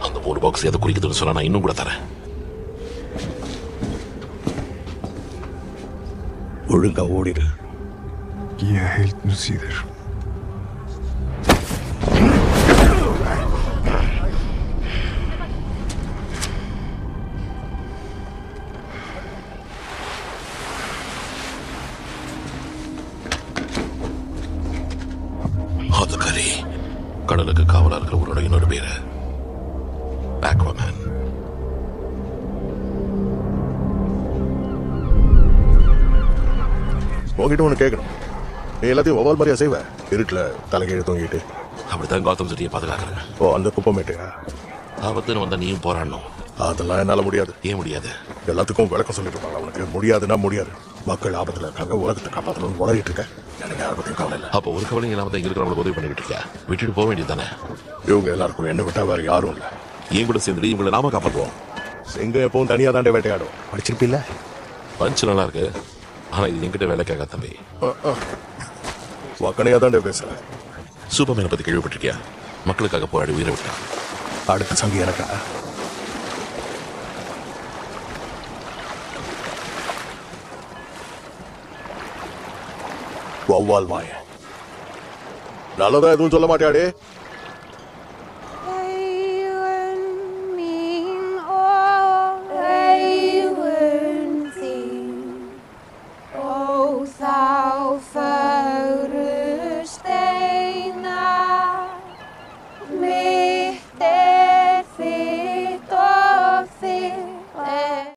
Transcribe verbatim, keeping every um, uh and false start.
அந்த ஒரு பாக்ஸ் எதை குறிக்குதுன்னு சொன்னா நான் இன்னும் கூட தரேன். ஒழுங்கா ஓடிடு. Je helt nu sider. அது கரி கடலுக்கு காவலா இருக்கிற உன்னோட இன்னொரு பேரு Aquaman. உங்ககிட்ட ஒன்று கேட்கணும். நீ எல்லாத்தையும் ஒவ்வொரு மாதிரியா செய்வ? இருட்டில் தலைகீழ தூங்கிட்டு. அப்படித்தான் கௌதம் சிட்டியை பாதுகாக்கிறேன். ஓ, அந்த குப்பமேட்டையா? ஆபத்துன்னு வந்தா நீயும் போராடணும். அதெல்லாம் என்னால் முடியாது. ஏன் முடியாது? எல்லாத்துக்கும் விளக்கம் சொல்லிட்டு இருப்பாங்க. அவனுக்கு முடியாதுன்னா முடியாது. மக்கள் ஆபத்தில் இருக்காங்க, உலகத்தை காப்பாற்றணும்னு உளறிட்டு இருக்கேன். எனக்கு யாரை பற்றியும் கவலை இல்லை. அப்போ ஒரு கவலையும் இல்லாம தான் இருக்கிறவங்களுக்கு உதவி பண்ணிக்கிட்டு இருக்கேன். விட்டுட்டு போக வேண்டியது தானே? இவங்க எல்லாருக்கும் என்ன விட்டா வேறு யாரும் இல்லை. ஏன் கூட சேர்ந்துட்டு இவங்களை நாம காப்பாற்றுவோம். சிங்கம் எப்பவும் தனியாக தாண்டே வேட்டையாடும். படிச்சிருப்பில்ல? பஞ்ச் நல்லா இருக்கு, ஆனா இது என்கிட்ட வேலை கேட்க தம்பி. வக்கனையாக தாண்டே பேசுகிறேன். சூப்பர்மேனை பத்தி கேள்விப்பட்டிருக்கியா? மக்களுக்காக போராடி உயிரை விட்டான். அடுத்த சங்கி எனக்கா? வௌவால் வாய நல்லதா எதுவும் சொல்ல மாட்டியாடே.